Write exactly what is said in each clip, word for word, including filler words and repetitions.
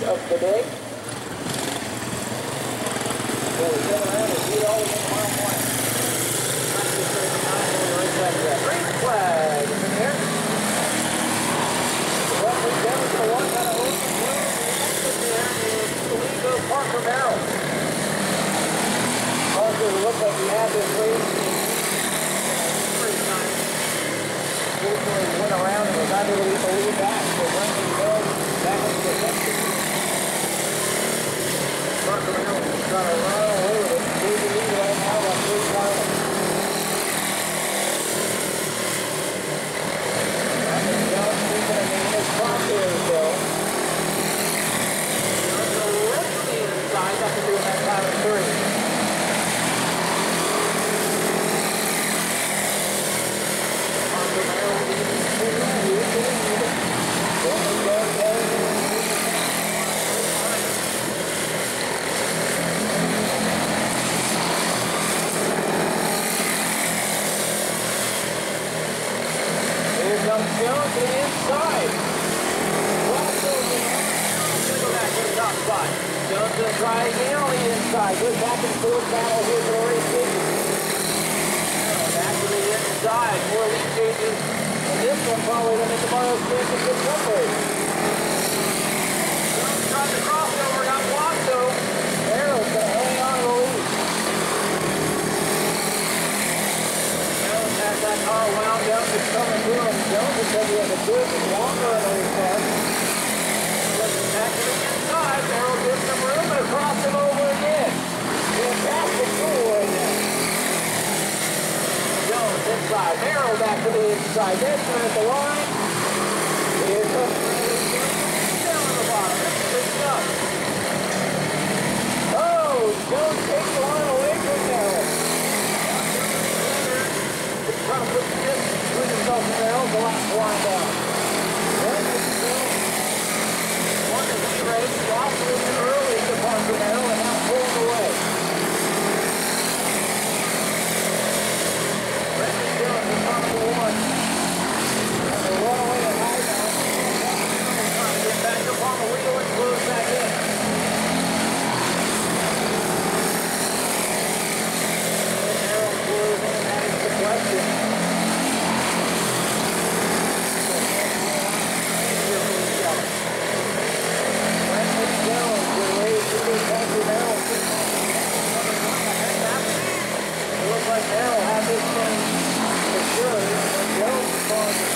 of the day. So we come around and beat all of them mile one. Green flag in there. Well, we're down to one kind of open road. There is Toledo Parker Merrill. Also, it looks like we have this race three times. Fortunately, went around and was not able to get the lead back. So when we go back into the next Parker Merrill is trying to run away with it. He's the lead right now by three miles. After doing that time of three. Here comes Jones to the inside. Back to the top spot. Jones going to try again on the inside. Good back and forth battle here for the race lead. Back to the inside. More lead changes. And this one probably going to make tomorrow's race a good number. Jones tried the crossover, got blocked though. Arrow's going to hang on to the lead. Jones has that car wound up. It's coming through him. Jones is going to be able to do it longer in the race car. Back to the inside, Merrill gives some room and across him over again. Fantastic tool right now. Jones inside, Merrill back to the inside. Benjamin at the line. Here comes down on the bottom. That's big stuff. Oh, Jones takes the line away from Merrill. He's trying to put the distance between himself and Merrill. The last line down. Race lost a little bit early to Parker Merrill and now pulled away. Brendan Jones is on to one. And they run away at high now. Trying to get back up on the wheel and close back in. And Merrill closing, and that is the question. Merrill had this thing for sure. Jones caused it.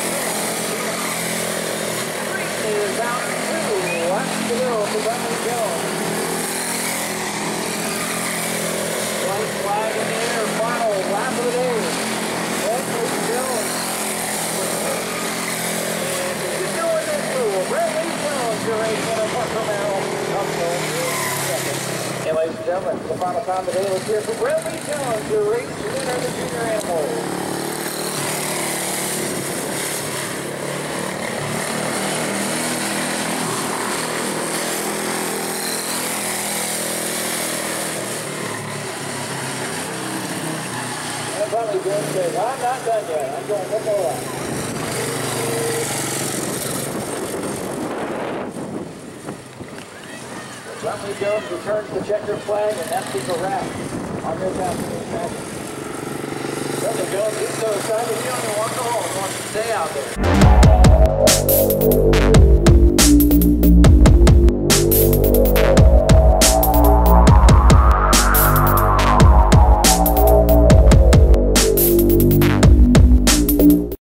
Street is out in two. Laps to go for Brendan Jones. White flag in the air. Final lap of the day. Brendan Jones. And he's doing this move. Brendan Jones, your race winner, Parker Merrill, comes home second. And ladies and gentlemen, for the final time today, let's hear from Bradley Jones, your race winner of the junior animals. And Bradley Jones says, I'm not done yet. I'm going one more lap. Bradley Jones returns the checker flag, and that's the wrap on this afternoon's match. Bradley Jones is so excited he don't even want to go home. He wants to stay out there.